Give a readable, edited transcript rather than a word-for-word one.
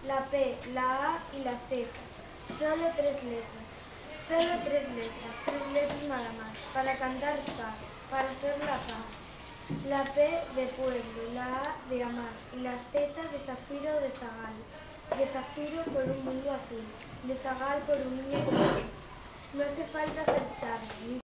la P, la A y la Z. Solo 3 letras. Solo 3 letras nada más. Para cantar paz, para hacer la paz. La P de pueblo, la A de amar y la Z de zafiro o de zagal. De zafiro por un mundo azul, de zagal por un niño como tú. No hace falta ser sabio,